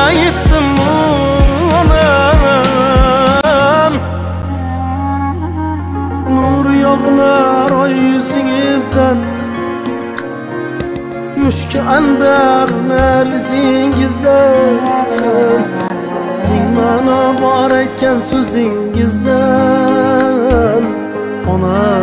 yetdim onam. Nur yog'lar oy yuzingizdan, mushk anbar nalizingizdan, ming ma'no bor aytgan so'zingizdan onam.